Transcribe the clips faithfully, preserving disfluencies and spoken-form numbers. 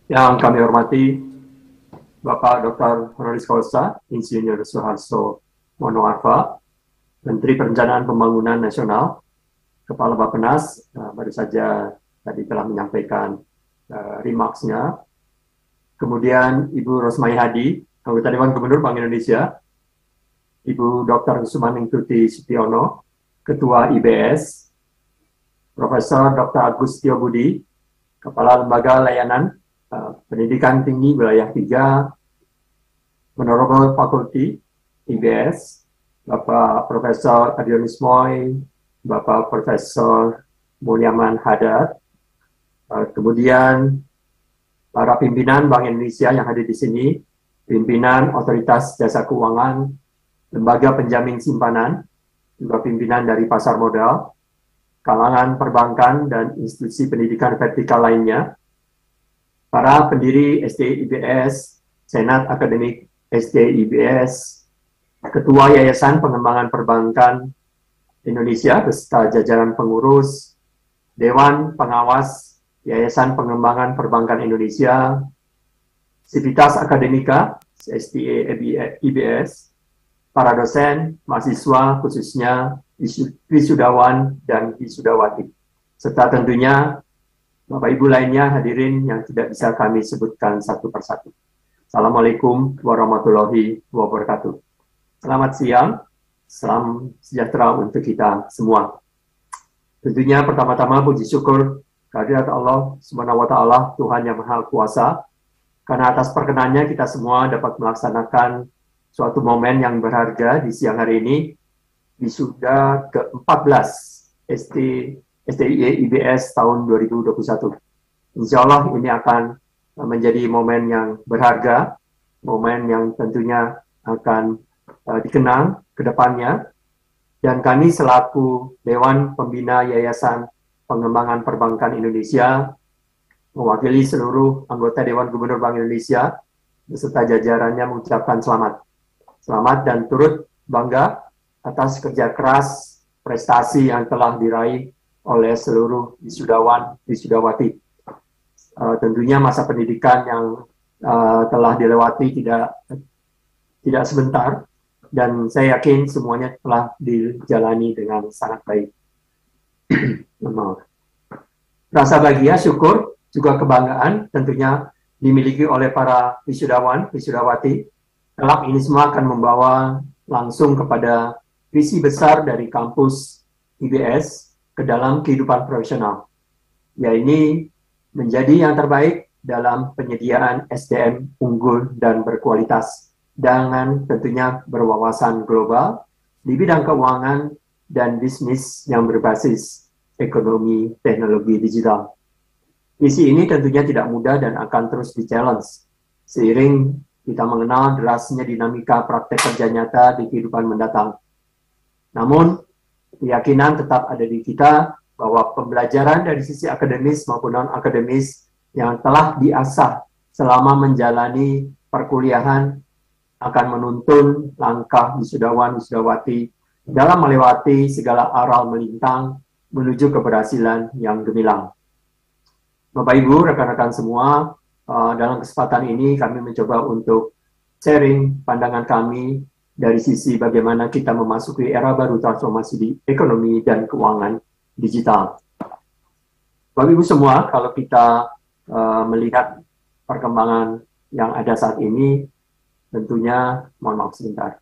Yang kami hormati Bapak Doktor Honoris Causa Insinyur Soeharto Monoarfa, Menteri Perencanaan Pembangunan Nasional, Kepala Bappenas, uh, baru saja tadi telah menyampaikan uh, remarks-nya. Kemudian Ibu Rosmai Hadi, Anggota Dewan Gubernur Bank Indonesia, Ibu Doktor Sumaningtuti Sutiono, Ketua I B S, Profesor Doktor Agustio Budi, Kepala Lembaga Layanan uh, Pendidikan Tinggi Wilayah tiga, Honorable Faculty I B S, Bapak Profesor Adionis Moy, Bapak Profesor Mulyaman Hadad, uh, kemudian para pimpinan Bank Indonesia yang hadir di sini, pimpinan Otoritas Jasa Keuangan, Lembaga Penjamin Simpanan, juga pimpinan dari pasar modal, kalangan perbankan dan institusi pendidikan vertikal lainnya, para pendiri S D I B S, Senat Akademik S D I B S, Ketua Yayasan Pengembangan Perbankan Indonesia beserta jajaran pengurus, Dewan Pengawas Yayasan Pengembangan Perbankan Indonesia, Sivitas Akademika S T A I B S, para dosen, mahasiswa khususnya wisudawan dan wisudawati, serta tentunya Bapak Ibu lainnya hadirin yang tidak bisa kami sebutkan satu persatu. Assalamualaikum warahmatullahi wabarakatuh. Selamat siang, salam sejahtera untuk kita semua. Tentunya pertama-tama puji syukur kehadirat Allah Subhanahu wa Ta'ala, Tuhan yang Maha Kuasa, karena atas perkenannya kita semua dapat melaksanakan suatu momen yang berharga di siang hari ini, wisuda ke empat belas S D I B S tahun dua ribu dua puluh satu. Insya Allah ini akan menjadi momen yang berharga, momen yang tentunya akan uh, dikenang ke depannya. Dan kami selaku Dewan Pembina Yayasan Pengembangan Perbankan Indonesia, mewakili seluruh anggota Dewan Gubernur Bank Indonesia, beserta jajarannya mengucapkan selamat. Selamat dan turut bangga atas kerja keras, prestasi yang telah diraih oleh seluruh wisudawan, wisudawati. Uh, tentunya masa pendidikan yang uh, telah dilewati tidak tidak sebentar, dan saya yakin semuanya telah dijalani dengan sangat baik. Rasa bahagia, syukur, juga kebanggaan tentunya dimiliki oleh para wisudawan, wisudawati. Kelak ini semua akan membawa langsung kepada visi besar dari kampus I B S ke dalam kehidupan profesional, yaitu menjadi yang terbaik dalam penyediaan S D M unggul dan berkualitas, dengan tentunya berwawasan global di bidang keuangan dan bisnis yang berbasis ekonomi teknologi digital. Visi ini tentunya tidak mudah dan akan terus di-challenge seiring kita mengenal derasnya dinamika praktek kerja nyata di kehidupan mendatang. Namun, keyakinan tetap ada di kita bahwa pembelajaran dari sisi akademis maupun non-akademis yang telah diasah selama menjalani perkuliahan akan menuntun langkah wisudawan-wisudawati dalam melewati segala aral melintang menuju keberhasilan yang gemilang. Bapak Ibu, rekan-rekan semua, uh, dalam kesempatan ini kami mencoba untuk sharing pandangan kami dari sisi bagaimana kita memasuki era baru transformasi di ekonomi dan keuangan digital. Bapak Ibu semua, kalau kita uh, melihat perkembangan yang ada saat ini, tentunya, mohon maaf sebentar.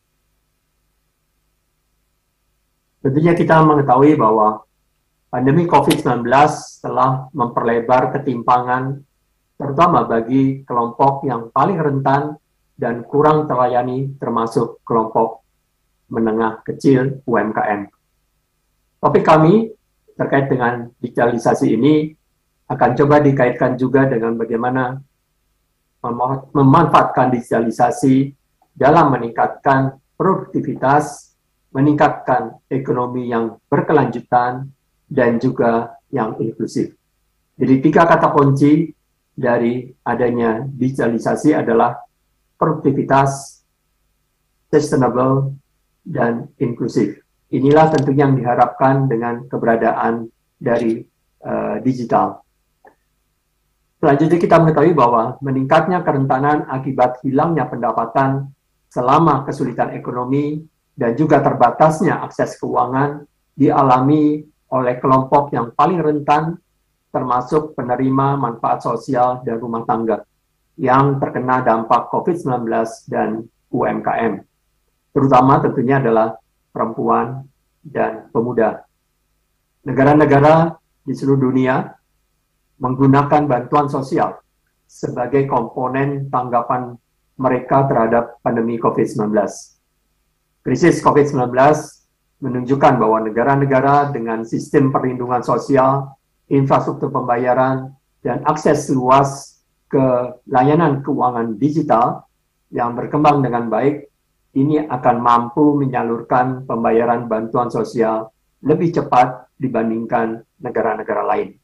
Tentunya kita mengetahui bahwa pandemi covid sembilan belas telah memperlebar ketimpangan, terutama bagi kelompok yang paling rentan dan kurang terlayani, termasuk kelompok menengah kecil U M K M. Topik kami terkait dengan digitalisasi ini akan coba dikaitkan juga dengan bagaimana memanfaatkan digitalisasi dalam meningkatkan produktivitas, meningkatkan ekonomi yang berkelanjutan, dan juga yang inklusif. Jadi tiga kata kunci dari adanya digitalisasi adalah produktivitas, sustainable, dan inklusif. Inilah tentunya yang diharapkan dengan keberadaan dari uh, digital. Selanjutnya kita mengetahui bahwa meningkatnya kerentanan akibat hilangnya pendapatan selama kesulitan ekonomi dan juga terbatasnya akses keuangan dialami oleh kelompok yang paling rentan, termasuk penerima manfaat sosial dan rumah tangga yang terkena dampak COVID sembilan belas dan U M K M. Terutama tentunya adalah perempuan dan pemuda. Negara-negara di seluruh dunia menggunakan bantuan sosial sebagai komponen tanggapan mereka terhadap pandemi COVID sembilan belas. Krisis COVID sembilan belas menunjukkan bahwa negara-negara dengan sistem perlindungan sosial, infrastruktur pembayaran, dan akses luas ke layanan keuangan digital yang berkembang dengan baik, ini akan mampu menyalurkan pembayaran bantuan sosial lebih cepat dibandingkan negara-negara lain.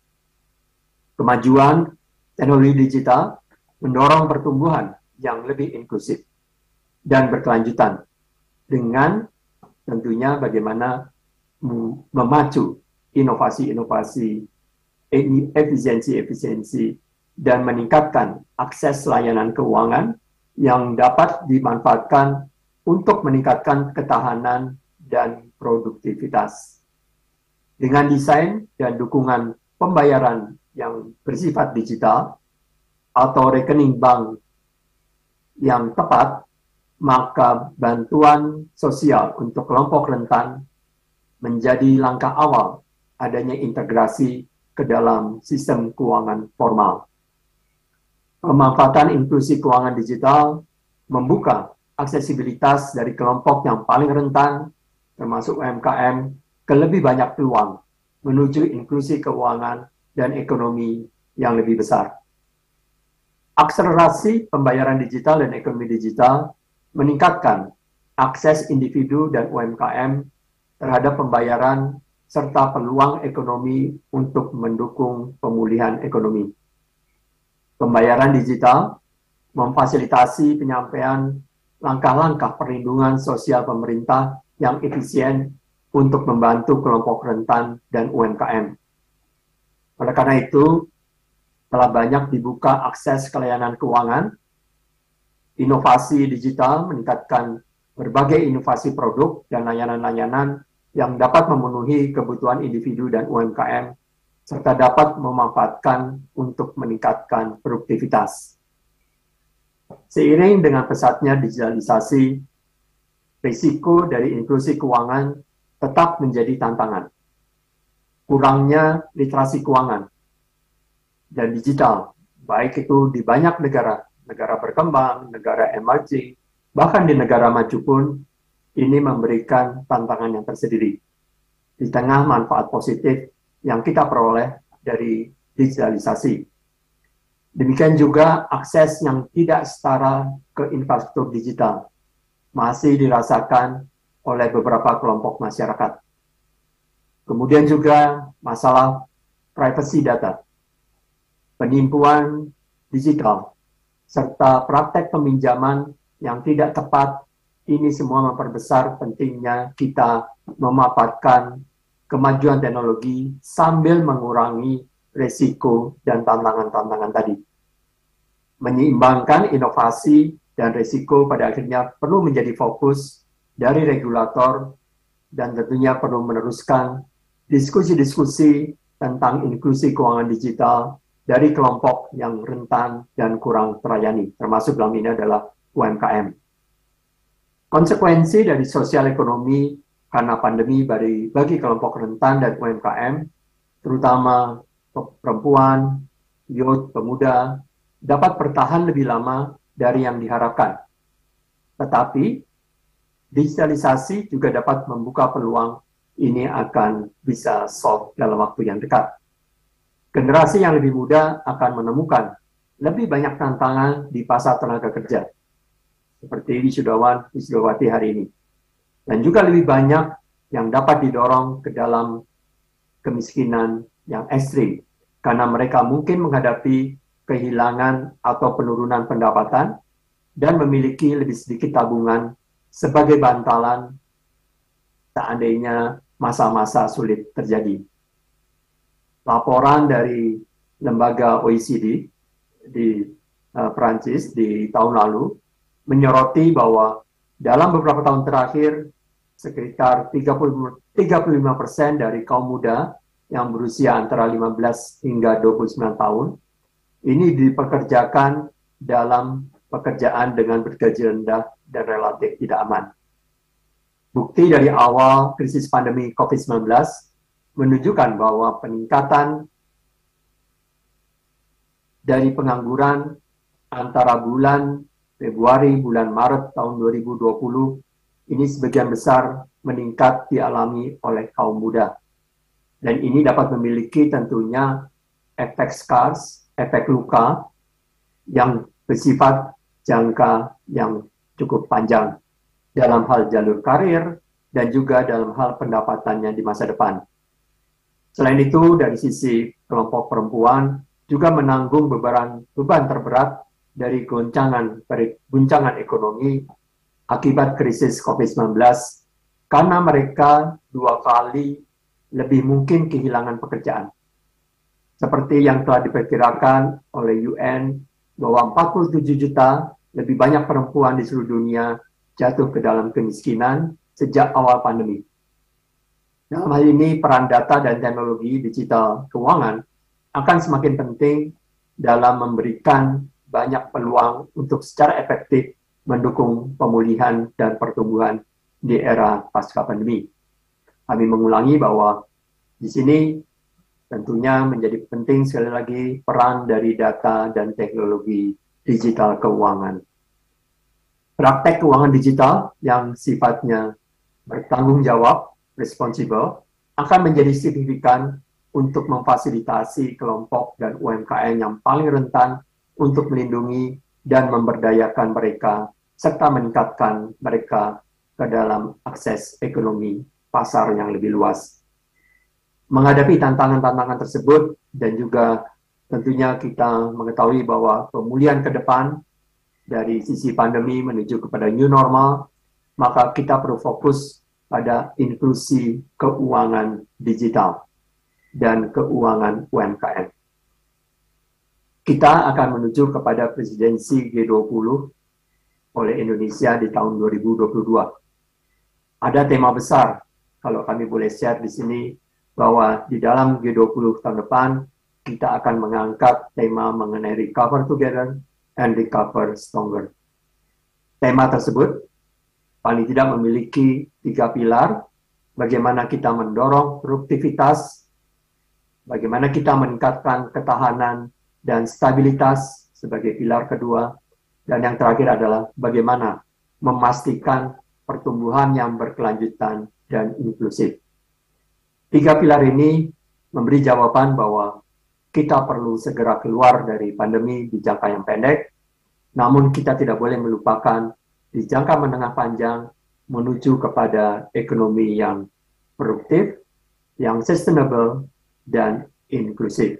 Kemajuan teknologi digital mendorong pertumbuhan yang lebih inklusif dan berkelanjutan dengan tentunya bagaimana memacu inovasi-inovasi, efisiensi-efisiensi, dan meningkatkan akses layanan keuangan yang dapat dimanfaatkan untuk meningkatkan ketahanan dan produktivitas. Dengan desain dan dukungan pembayaran yang bersifat digital atau rekening bank yang tepat, maka bantuan sosial untuk kelompok rentan menjadi langkah awal adanya integrasi ke dalam sistem keuangan formal. Pemanfaatan inklusi keuangan digital membuka aksesibilitas dari kelompok yang paling rentan, termasuk U M K M, ke lebih banyak peluang menuju inklusi keuangan dan ekonomi yang lebih besar. Akselerasi pembayaran digital dan ekonomi digital meningkatkan akses individu dan U M K M terhadap pembayaran serta peluang ekonomi untuk mendukung pemulihan ekonomi. Pembayaran digital memfasilitasi penyampaian langkah-langkah perlindungan sosial pemerintah yang efisien untuk membantu kelompok rentan dan U M K M. Oleh karena itu, telah banyak dibuka akses ke layanan keuangan, inovasi digital meningkatkan berbagai inovasi produk dan layanan-layanan yang dapat memenuhi kebutuhan individu dan U M K M, serta dapat memanfaatkan untuk meningkatkan produktivitas. Seiring dengan pesatnya digitalisasi, risiko dari inklusi keuangan tetap menjadi tantangan. Kurangnya literasi keuangan dan digital, baik itu di banyak negara, negara berkembang, negara emerging, bahkan di negara maju pun, ini memberikan tantangan yang tersendiri. Di tengah manfaat positif yang kita peroleh dari digitalisasi. Demikian juga akses yang tidak setara ke infrastruktur digital masih dirasakan oleh beberapa kelompok masyarakat. Kemudian juga masalah privacy data, penipuan digital, serta praktek peminjaman yang tidak tepat, ini semua memperbesar pentingnya kita memanfaatkan kemajuan teknologi sambil mengurangi risiko dan tantangan-tantangan tadi. Menyeimbangkan inovasi dan risiko pada akhirnya perlu menjadi fokus dari regulator dan tentunya perlu meneruskan diskusi-diskusi tentang inklusi keuangan digital dari kelompok yang rentan dan kurang terlayani, termasuk dalam ini adalah U M K M. Konsekuensi dari sosial ekonomi karena pandemi bagi, bagi kelompok rentan dan U M K M, terutama perempuan, youth, pemuda, dapat bertahan lebih lama dari yang diharapkan. Tetapi, digitalisasi juga dapat membuka peluang ini akan bisa solve dalam waktu yang dekat. Generasi yang lebih muda akan menemukan lebih banyak tantangan di pasar tenaga kerja, seperti wisudawan, wisudawati hari ini. Dan juga lebih banyak yang dapat didorong ke dalam kemiskinan yang ekstrim, karena mereka mungkin menghadapi kehilangan atau penurunan pendapatan dan memiliki lebih sedikit tabungan sebagai bantalan seandainya masa-masa sulit terjadi. Laporan dari lembaga O E C D di uh, Perancis di tahun lalu menyoroti bahwa dalam beberapa tahun terakhir sekitar tiga puluh, tiga puluh lima persen dari kaum muda yang berusia antara lima belas hingga dua puluh sembilan tahun ini dipekerjakan dalam pekerjaan dengan bergaji rendah dan relatif tidak aman. Bukti dari awal krisis pandemi COVID sembilan belas menunjukkan bahwa peningkatan dari pengangguran antara bulan Februari, bulan Maret tahun dua ribu dua puluh ini sebagian besar meningkat dialami oleh kaum muda. Dan ini dapat memiliki tentunya efek scars, efek luka yang bersifat jangka yang cukup panjang dalam hal jalur karir dan juga dalam hal pendapatannya di masa depan. Selain itu, dari sisi kelompok perempuan juga menanggung beban, beban terberat dari goncangan, guncangan ekonomi akibat krisis COVID sembilan belas karena mereka dua kali lebih mungkin kehilangan pekerjaan. Seperti yang telah diperkirakan oleh U N bahwa empat puluh tujuh juta lebih banyak perempuan di seluruh dunia jatuh ke dalam kemiskinan sejak awal pandemi. Dalam hal ini, peran data dan teknologi digital keuangan akan semakin penting dalam memberikan banyak peluang untuk secara efektif mendukung pemulihan dan pertumbuhan di era pasca pandemi. Kami mengulangi bahwa di sini tentunya menjadi penting sekali lagi peran dari data dan teknologi digital keuangan. Praktek keuangan digital yang sifatnya bertanggung jawab, responsible, akan menjadi signifikan untuk memfasilitasi kelompok dan U M K M yang paling rentan untuk melindungi dan memberdayakan mereka, serta meningkatkan mereka ke dalam akses ekonomi pasar yang lebih luas. Menghadapi tantangan-tantangan tersebut dan juga tentunya kita mengetahui bahwa pemulihan ke depan dari sisi pandemi menuju kepada new normal, maka kita perlu fokus pada inklusi keuangan digital dan keuangan U M K M. Kita akan menuju kepada presidensi G dua puluh oleh Indonesia di tahun dua ribu dua puluh dua. Ada tema besar, kalau kami boleh share di sini, bahwa di dalam G dua puluh tahun depan, kita akan mengangkat tema mengenai Recover Together and Recover Stronger. Tema tersebut paling tidak memiliki tiga pilar, bagaimana kita mendorong produktivitas, bagaimana kita meningkatkan ketahanan dan stabilitas sebagai pilar kedua, dan yang terakhir adalah bagaimana memastikan pertumbuhan yang berkelanjutan dan inklusif. Tiga pilar ini memberi jawaban bahwa kita perlu segera keluar dari pandemi di jangka yang pendek, namun kita tidak boleh melupakan di jangka menengah panjang menuju kepada ekonomi yang produktif, yang sustainable, dan inklusif.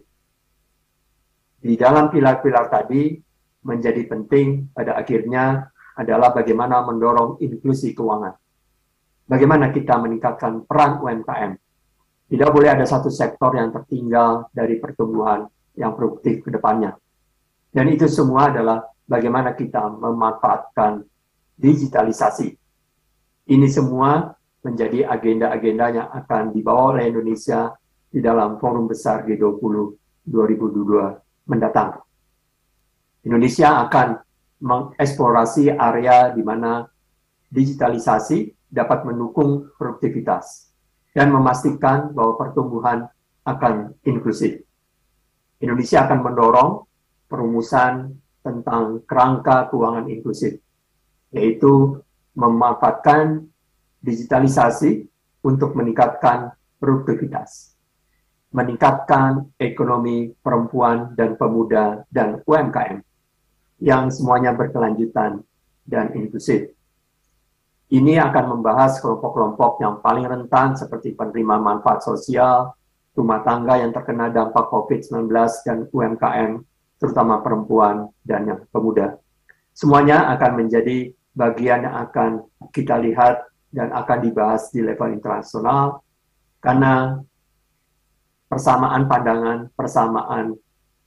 Di dalam pilar-pilar tadi menjadi penting pada akhirnya adalah bagaimana mendorong inklusi keuangan. Bagaimana kita meningkatkan peran U M K M. Tidak boleh ada satu sektor yang tertinggal dari pertumbuhan yang produktif ke depannya. Dan itu semua adalah bagaimana kita memanfaatkan digitalisasi. Ini semua menjadi agenda-agenda yang akan dibawa oleh Indonesia di dalam forum besar G dua puluh dua ribu dua puluh dua mendatang. Indonesia akan mengeksplorasi area di mana digitalisasi dapat mendukung produktivitas dan memastikan bahwa pertumbuhan akan inklusif. Indonesia akan mendorong perumusan tentang kerangka keuangan inklusif, yaitu memanfaatkan digitalisasi untuk meningkatkan produktivitas, meningkatkan ekonomi perempuan dan pemuda dan U M K M yang semuanya berkelanjutan dan inklusif. Ini akan membahas kelompok-kelompok yang paling rentan seperti penerima manfaat sosial, rumah tangga yang terkena dampak COVID sembilan belas, dan U M K M, terutama perempuan dan yang pemuda. Semuanya akan menjadi bagian yang akan kita lihat dan akan dibahas di level internasional, karena persamaan pandangan, persamaan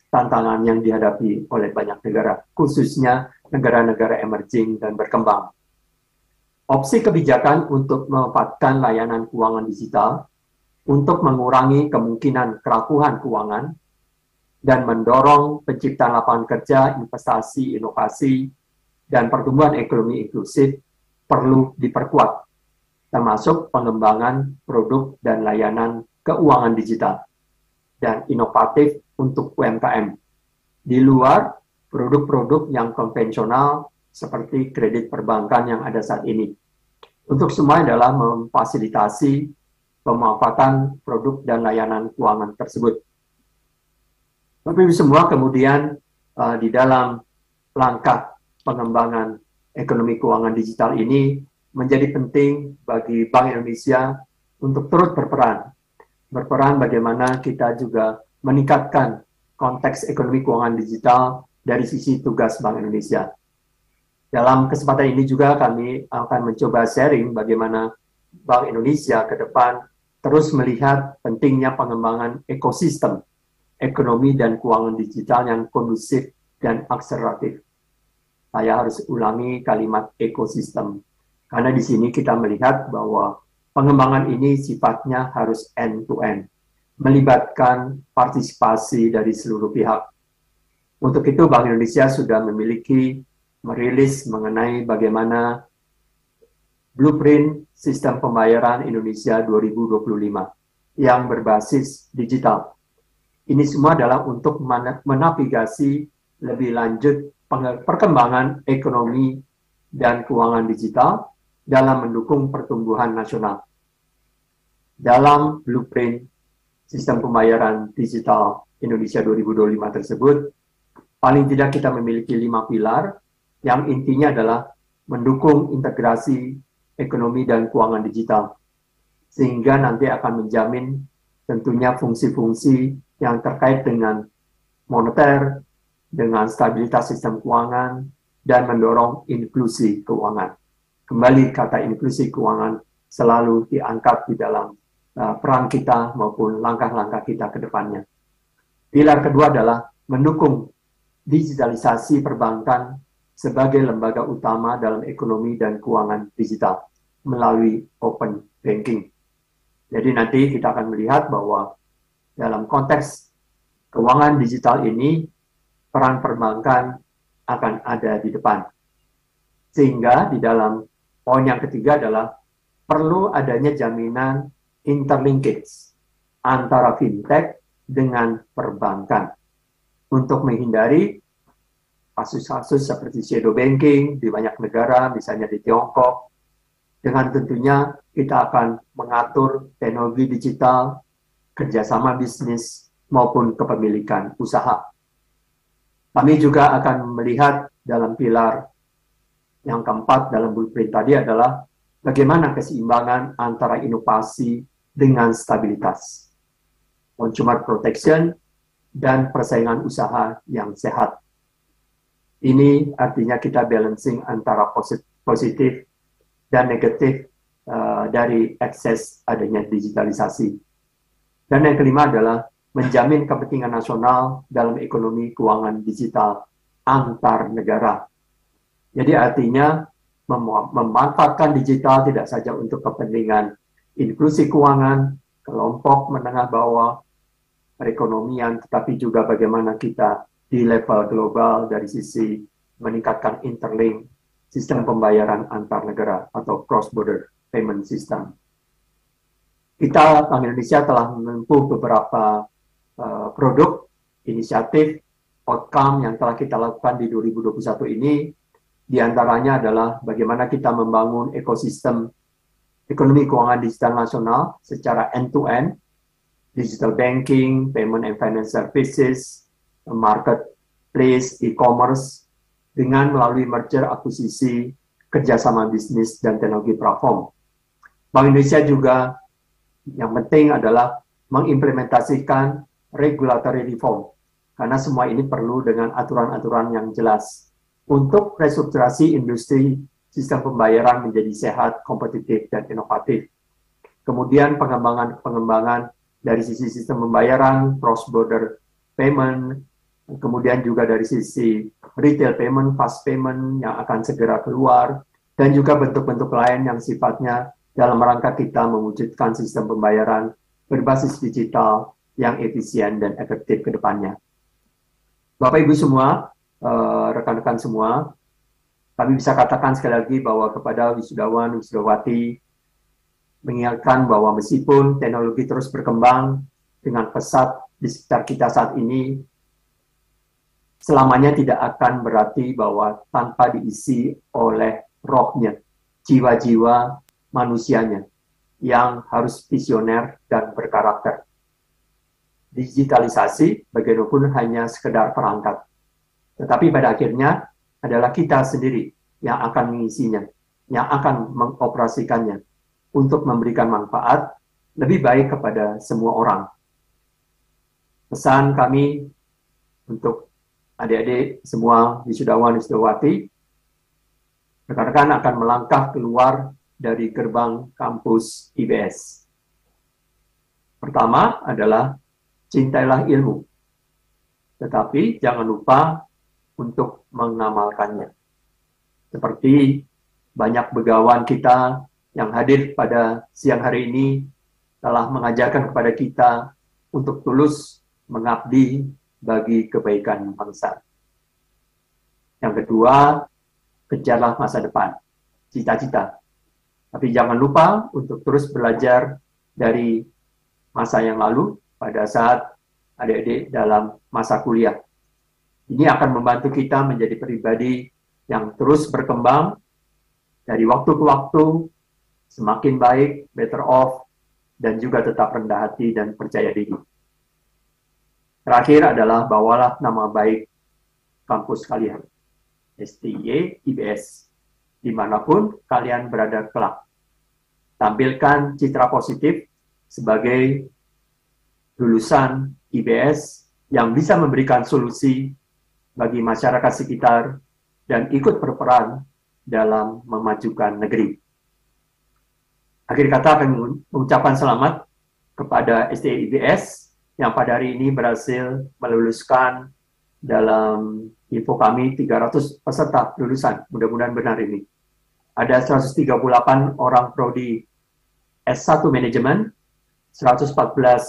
tantangan yang dihadapi oleh banyak negara, khususnya negara-negara emerging dan berkembang. Opsi kebijakan untuk memanfaatkan layanan keuangan digital untuk mengurangi kemungkinan kerapuhan keuangan dan mendorong penciptaan lapangan kerja, investasi, inovasi, dan pertumbuhan ekonomi inklusif perlu diperkuat, termasuk pengembangan produk dan layanan keuangan digital dan inovatif untuk U M K M, di luar produk-produk yang konvensional seperti kredit perbankan yang ada saat ini. Untuk semua adalah memfasilitasi pemanfaatan produk dan layanan keuangan tersebut. Tapi semua kemudian uh, di dalam langkah pengembangan ekonomi keuangan digital ini menjadi penting bagi Bank Indonesia untuk turut berperan. Berperan bagaimana kita juga meningkatkan konteks ekonomi keuangan digital dari sisi tugas Bank Indonesia. Dalam kesempatan ini juga kami akan mencoba sharing bagaimana Bank Indonesia ke depan terus melihat pentingnya pengembangan ekosistem ekonomi dan keuangan digital yang kondusif dan akseleratif. Saya harus ulangi kalimat ekosistem, karena di sini kita melihat bahwa pengembangan ini sifatnya harus end-to-end, melibatkan partisipasi dari seluruh pihak. Untuk itu Bank Indonesia sudah memiliki merilis mengenai bagaimana Blueprint Sistem Pembayaran Indonesia dua ribu dua puluh lima yang berbasis digital. Ini semua adalah untuk menavigasi lebih lanjut perkembangan ekonomi dan keuangan digital dalam mendukung pertumbuhan nasional. Dalam Blueprint Sistem Pembayaran Digital Indonesia dua ribu dua puluh lima tersebut, paling tidak kita memiliki lima pilar yang intinya adalah mendukung integrasi ekonomi dan keuangan digital, sehingga nanti akan menjamin tentunya fungsi-fungsi yang terkait dengan moneter, dengan stabilitas sistem keuangan, dan mendorong inklusi keuangan. Kembali kata inklusi keuangan selalu diangkat di dalam uh, peran kita maupun langkah-langkah kita ke depannya. Pilar kedua adalah mendukung digitalisasi perbankan sebagai lembaga utama dalam ekonomi dan keuangan digital melalui open banking. Jadi nanti kita akan melihat bahwa dalam konteks keuangan digital ini, peran perbankan akan ada di depan. Sehingga di dalam poin yang ketiga adalah perlu adanya jaminan interlinkage antara fintech dengan perbankan untuk menghindari kasus-kasus seperti shadow banking di banyak negara, misalnya di Tiongkok. Dengan tentunya kita akan mengatur teknologi digital, kerjasama bisnis, maupun kepemilikan usaha. Kami juga akan melihat dalam pilar yang keempat dalam blueprint tadi adalah bagaimana keseimbangan antara inovasi dengan stabilitas, consumer protection, dan persaingan usaha yang sehat. Ini artinya kita balancing antara positif dan negatif uh, dari akses adanya digitalisasi. Dan yang kelima adalah menjamin kepentingan nasional dalam ekonomi keuangan digital antar negara. Jadi artinya mem memanfaatkan digital tidak saja untuk kepentingan inklusi keuangan, kelompok menengah bawah, perekonomian, tetapi juga bagaimana kita di level global dari sisi meningkatkan interlink sistem pembayaran antar negara atau cross-border payment system. Kita, Bank Indonesia, telah menempuh beberapa uh, produk, inisiatif, outcome yang telah kita lakukan di dua ribu dua puluh satu ini. Di antaranya adalah bagaimana kita membangun ekosistem ekonomi keuangan digital nasional secara end-to-end, digital banking, payment and finance services, marketplace, e-commerce, dengan melalui merger, akuisisi, kerjasama bisnis, dan teknologi platform. Bank Indonesia juga yang penting adalah mengimplementasikan regulatory reform, karena semua ini perlu dengan aturan-aturan yang jelas untuk restrukturasi industri sistem pembayaran menjadi sehat, kompetitif, dan inovatif. Kemudian pengembangan-pengembangan dari sisi sistem pembayaran, cross-border payment, kemudian juga dari sisi retail payment, fast payment yang akan segera keluar, dan juga bentuk-bentuk lain yang sifatnya dalam rangka kita mewujudkan sistem pembayaran berbasis digital yang efisien dan efektif ke depannya. Bapak Ibu semua, rekan-rekan semua, kami bisa katakan sekali lagi bahwa kepada wisudawan, wisudawati, mengingatkan bahwa meskipun teknologi terus berkembang dengan pesat di sekitar kita saat ini, selamanya tidak akan berarti bahwa tanpa diisi oleh rohnya, jiwa-jiwa manusianya yang harus visioner dan berkarakter. Digitalisasi bagaimanapun hanya sekedar perangkat, tetapi pada akhirnya adalah kita sendiri yang akan mengisinya, yang akan mengoperasikannya untuk memberikan manfaat lebih baik kepada semua orang. Pesan kami untuk adik-adik semua wisudawan wisudawati, rekan-rekan akan melangkah keluar dari gerbang kampus I B S. Pertama adalah cintailah ilmu, tetapi jangan lupa untuk mengamalkannya. Seperti banyak begawan kita yang hadir pada siang hari ini telah mengajarkan kepada kita untuk tulus mengabdi bagi kebaikan bangsa. Yang kedua, kejarlah masa depan, cita-cita. Tapi jangan lupa untuk terus belajar dari masa yang lalu pada saat adik-adik dalam masa kuliah. Ini akan membantu kita menjadi pribadi yang terus berkembang dari waktu ke waktu, semakin baik, better off, dan juga tetap rendah hati dan percaya diri. Terakhir adalah bawalah nama baik kampus kalian, S T Y I B S, dimanapun kalian berada kelak. Tampilkan citra positif sebagai lulusan I B S yang bisa memberikan solusi bagi masyarakat sekitar dan ikut berperan dalam memajukan negeri. Akhir kata kami mengucapkan selamat kepada S T Y I B S yang pada hari ini berhasil meluluskan dalam info kami tiga ratus peserta lulusan. Mudah-mudahan benar ini. Ada seratus tiga puluh delapan orang prodi S satu manajemen, seratus empat belas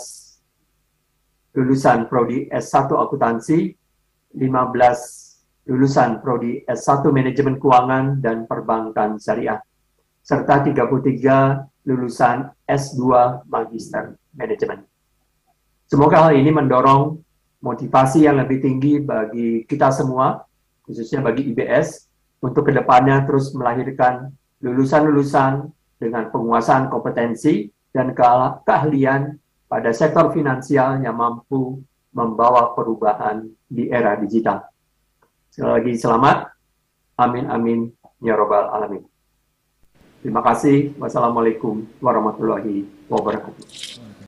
lulusan prodi S satu akuntansi, lima belas lulusan prodi S satu manajemen keuangan dan perbankan syariah, serta tiga puluh tiga lulusan S dua magister manajemen. Semoga hal ini mendorong motivasi yang lebih tinggi bagi kita semua, khususnya bagi I B S, untuk kedepannya terus melahirkan lulusan-lulusan dengan penguasaan kompetensi dan keahlian pada sektor finansial yang mampu membawa perubahan di era digital. Sekali lagi selamat, amin amin ya robbal alamin. Terima kasih. Wassalamualaikum warahmatullahi wabarakatuh.